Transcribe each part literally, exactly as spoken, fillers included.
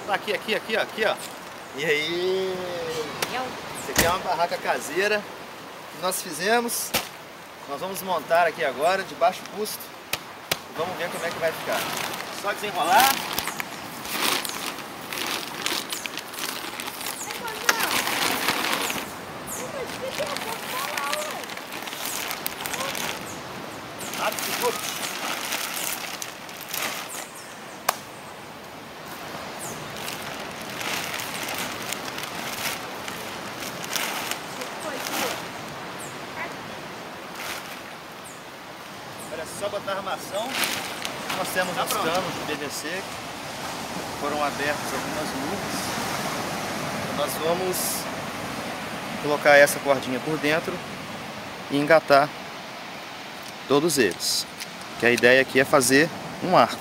botar aqui, aqui, aqui, ó, aqui, ó. E aí? Isso aqui é uma barraca caseira que nós fizemos. Nós vamos montar aqui agora, de baixo custo. E vamos ver como é que vai ficar. Só desenrolar. Rápido, ficou. Agora é só botar a armação. Nós temos os canos de P V C que foram abertos algumas luvas. Nós vamos colocar essa cordinha por dentro e engatar todos eles. Que a ideia aqui é fazer um arco.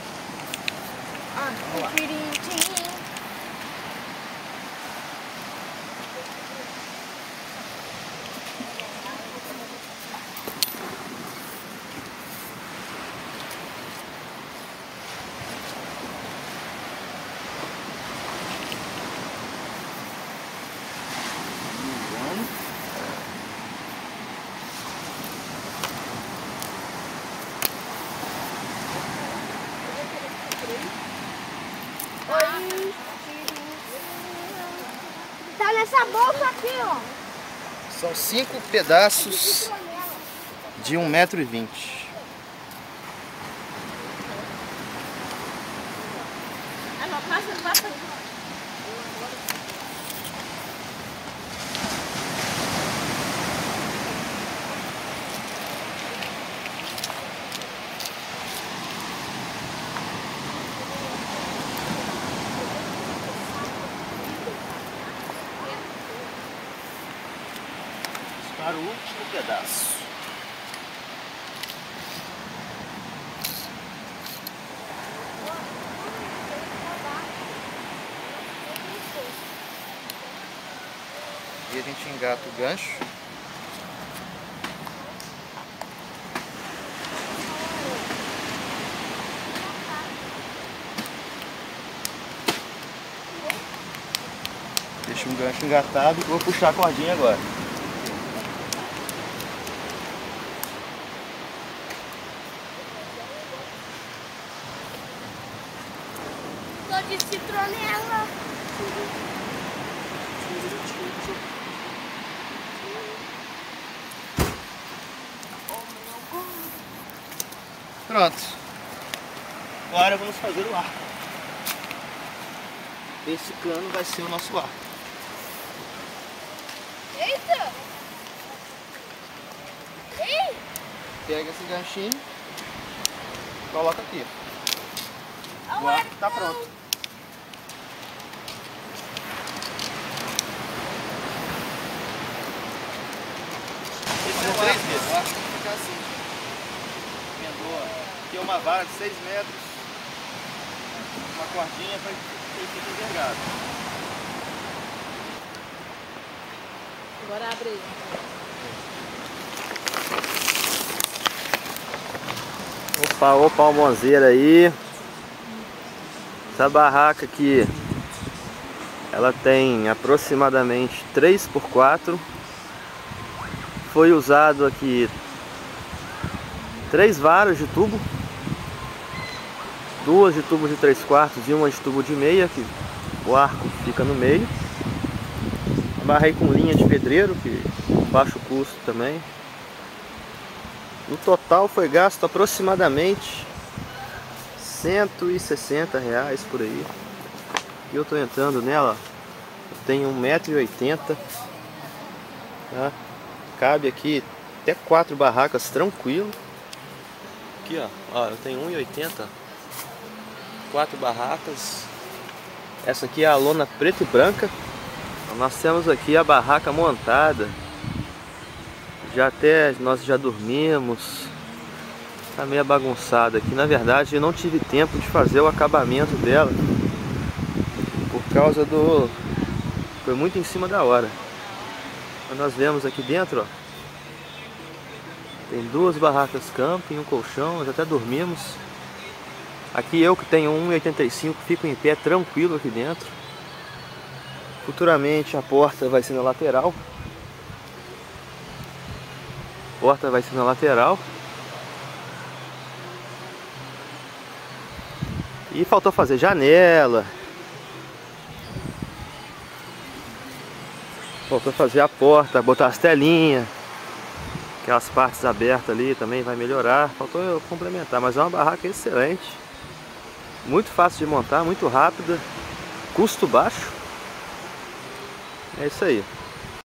Tá nessa bolsa aqui, ó. São cinco pedaços de um metro e vinte. Para o último pedaço. E a gente engata o gancho. Deixa um gancho engatado e vou puxar a cordinha agora. De citronela. Pronto. Agora vamos fazer o arco. Esse cano vai ser o nosso arco. Eita! Ei! Pega esse ganchinho, coloca aqui. O arco está pronto. Fazer três vezes, o arco tem que ficar assim. Emendou aqui é uma vara de seis metros, uma cordinha para que ele fique envergado. Agora abre aí. Opa, opa, almonzeira aí. Essa barraca aqui, ela tem aproximadamente três por quatro. Foi usado aqui três varas de tubo, duas de tubo de três quartos e uma de tubo de meia, que o arco fica no meio. Amarrei com linha de pedreiro, que baixo custo também. No total foi gasto aproximadamente cento e sessenta reais por aí. E eu tô entrando nela, eu tenho um metro e oitenta, tá? Cabe aqui até quatro barracas tranquilo. Aqui ó, ó eu tenho um e oitenta, quatro barracas. Essa aqui é a lona preta e branca. Nós temos aqui a barraca montada. Já até nós já dormimos. Tá meio bagunçada aqui. Na verdade eu não tive tempo de fazer o acabamento dela, por causa do... foi muito em cima da hora. Mas nós vemos aqui dentro, ó, tem duas barracas camping, um colchão, nós até dormimos. Aqui eu que tenho um e oitenta e cinco fico em pé tranquilo aqui dentro. Futuramente a porta vai ser na lateral. A porta vai ser na lateral. E faltou fazer janela. Faltou fazer a porta, botar as telinhas. Aquelas partes abertas ali também vai melhorar. Faltou eu complementar, mas é uma barraca excelente. Muito fácil de montar, muito rápida. Custo baixo. É isso aí.